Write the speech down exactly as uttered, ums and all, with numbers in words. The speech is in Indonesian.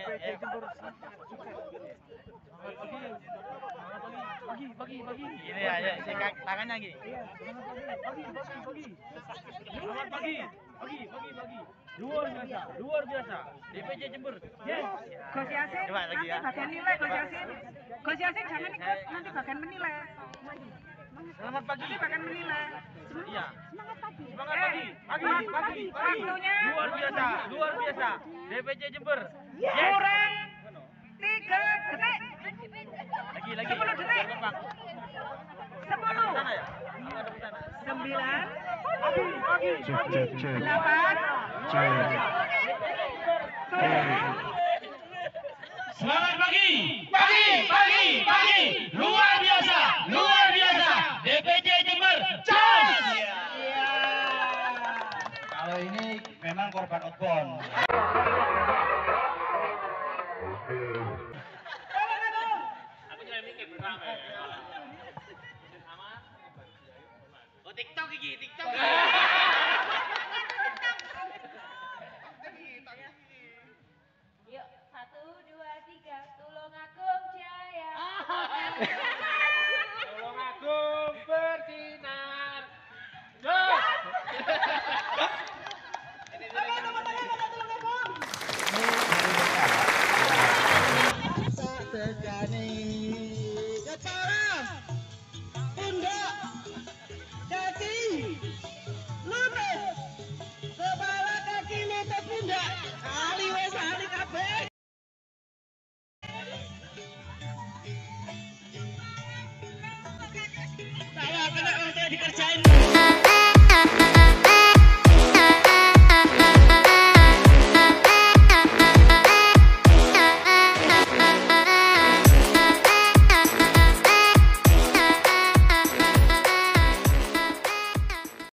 Bagi, bagi, bagi. Gini aja, sikat tangannya gini. Bagi, bagi, bagi. Selamat pagi, pagi, pagi, pagi. Luar biasa, luar biasa. D P C Jember. Yes. Gus Yasin, Coba lagi nanti ya. bagian nilai Gus Yasin. Gus Yasin jangan ikut, nanti bagian menilai. Selamat pagi. Nanti bagian menilai. Iya. Semangat pagi. Semangat Eh, pagi, pagi, pagi, pagi. Waktunya Luar biasa, luar biasa. D P C Jember. Yes. kurang tiga detik. Lagi, lagi. Sepuluh detik. Gampang. Sepuluh, Sana ya? Ada di sana. sembilan, Pagi, pagi. Cek cek cek. delapan, Cek. tujuh, Selamat pagi, pagi, pagi, pagi. Luar biasa, luar biasa. D P C Jember. Charge. Kalau ini memang korban outbound. Oh, TikTok iki, TikTok. Yuk, satu, dua, tiga. Tulung Agung Jaya. Tolong aku bersinar. Tegane kepala pundak kaki lutut kepala kaki lutut pundak kali wes kali kabeh saya kena untuk dikerjain